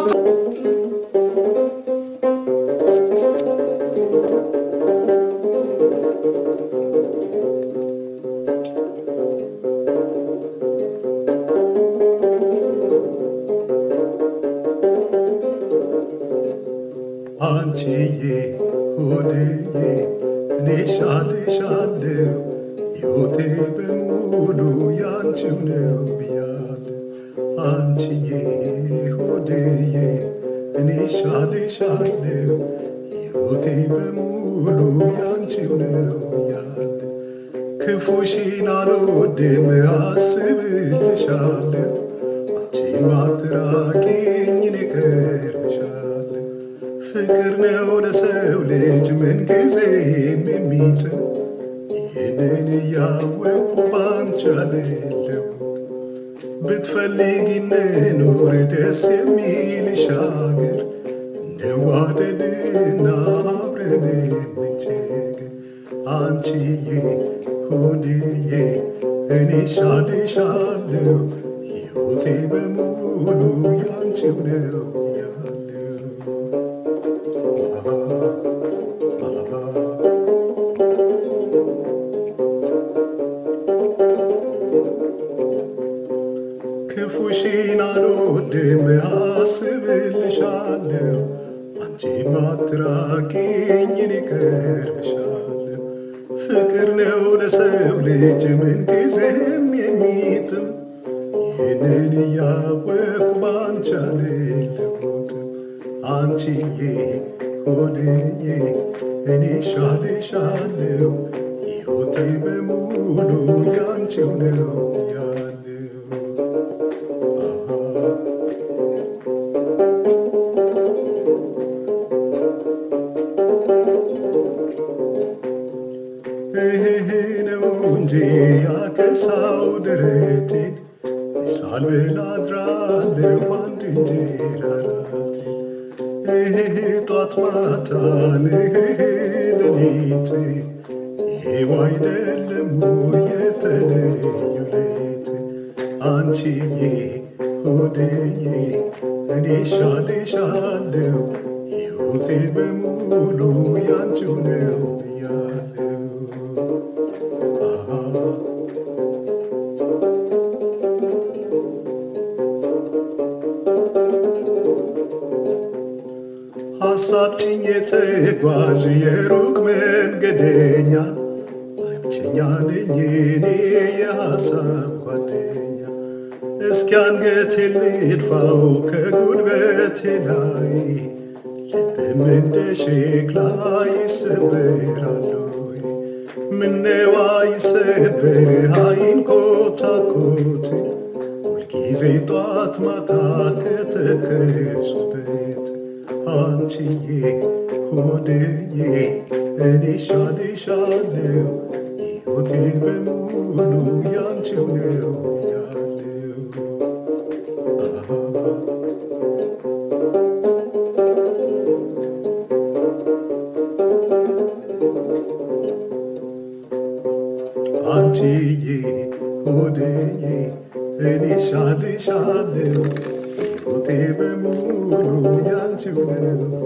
Anchiye, Hodeye, Neshade Shade, Yote Bemudu Yanchune Biad. Anchiye, Hodeye, Neshade Shade, Yote Bemudu Yanchune Biad. Kefushinalo de me asebe Shade, Anchimatra Kinniker Shade. ፍቅር ነው ለሰው ልጅ ምን ጊዜም የሚጥም ይህንን እያወቅሁ ባንቺ አልለወጥም ብትፈልጊ እንኑር ደስ የሚልሽ አገር እንዋደድና አብረን እንቸገር አንቺዬ ሆድዬ እኔ እሻልሻለሁ ሕይወቴ በሙሉ ያንቺው ነው ክፉሽን አልወድም አስብልሻለሁ አንቺም አትራቂኝ እኔ እቀርብሻለሁ ፍቅር ነው ለሰው ልጅ ምንጊዜም የሚጥም ይህንን እያወቅሁ ባንቺ አልለወጥም አንቺዬ ሆድዬ እኔ እሻልሻለሁ ሕይወቴ በሙሉ ያንቺው ነው ነው እንጂ ያከሳው ደረቴን ሳልበላ አድራለሁ አንድ እንጀራ ራቴን ጧት ማታ ሌሊት ይሄው አይደለም የተለዩ ሌት አንቺዬ ሆድዬ እኔ እሻልሻለሁ ሕይወቴ በሙሉ ያንቺው ነው ብያለሁ ሐሳብ ጭኜ ተጓዥ የሩቅ መንገደኛ ብቸኛ ነኝ እኔ የሐሳብ ጓደኛ እስኪ አንገቴን ልድፋው ከጉልበቴ ላይ ልቤም እንደ ሸክላ ይሰበራል ምነው አይሰበር አይንኮታኮት ሁልጊዜ ጧት ማታ ከተከዙበት አንቺዬ ሆድዬ እኔ እሻልሻለሁ ሕይወቴ በሙሉ ያንቺው ነው አንቺዬ ሆድዬ እኔ እሻልሻለሁ ሕይወቴ በሙሉ ያንቺው ነው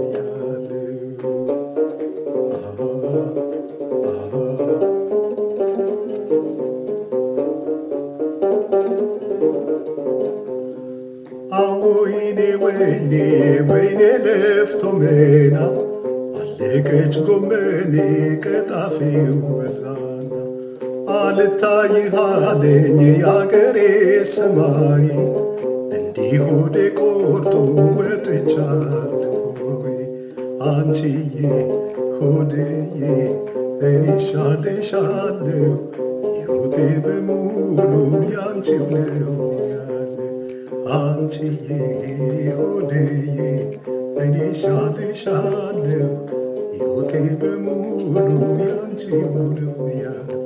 ወይኔ ወይኔ ለፍቶ መና አለቀች ጎመኔ ቀጣፊው በዛና አልታይህ አለኝ ያገሬ ሰማይ እንዲህ ሆዴ ቆርጦ ወጥቻለሁ አንቺዬ ሆድዬ እኔ እሻልሻለሁ ሕይወቴ በሙሉ ያንቺው ነው አንቺዬ ሆድዬ እኔ እሻልሻለሁ ሕይወቴ በሙሉ ያንቺው ነው